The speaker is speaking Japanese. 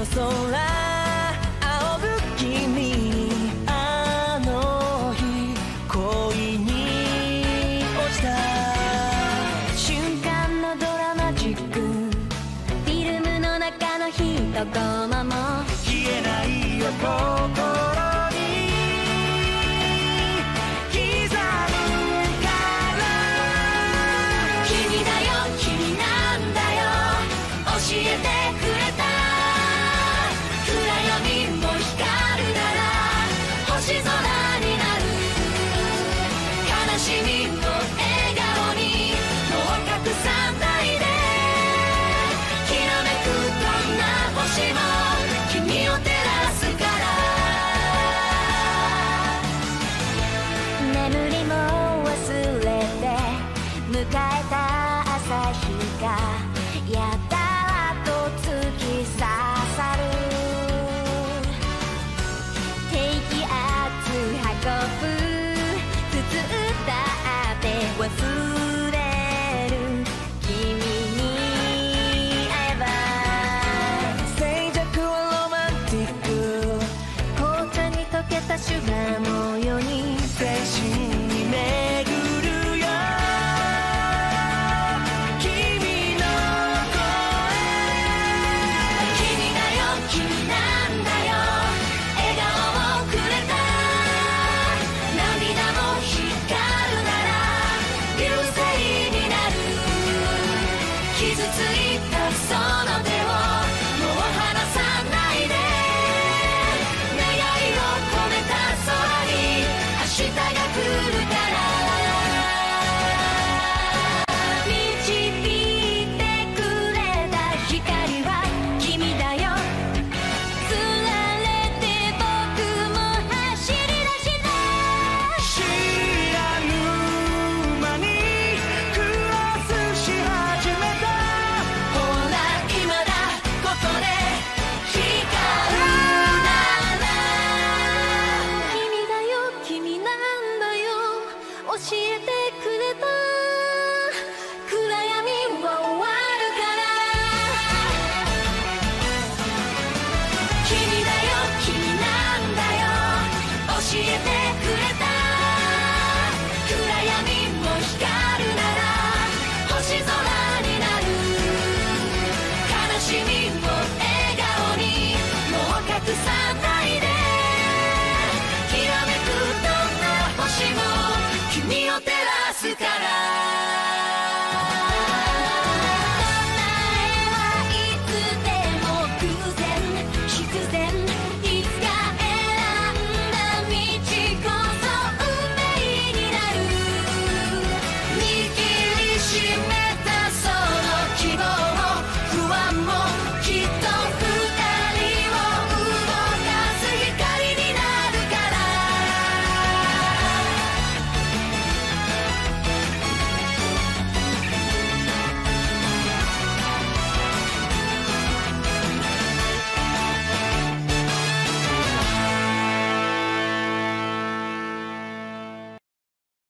空仰ぐ君にあの日恋に落ちた瞬間のドラマチック、フィルムの中の一コマも消えないよ心に刻むから君だよ君なんだよ教えてくれた暗闇も光るなら星空になる悲しみと笑顔にもう隠さないできらめくどんな星も君を照らすから眠りも忘れて迎えた朝日がやたらと突き刺さる低気圧運ぶ普通だって忘れる君に会えば静寂はロマンティック紅茶に溶けたシュガー模様に全身に巡るよ君の声君だよ君なんだよ笑顔をくれた涙も光るなら流星になる傷ついたその手をもう離さないで願いを込めた空に明日が来るから導いてくれた光は君だよつられて僕も走り出した知らぬ間にクロスし始めたほら今だここで光るなら君だよ君なんだよ教えてくれた暗闇は終わるから君だよ君なんだよ教えて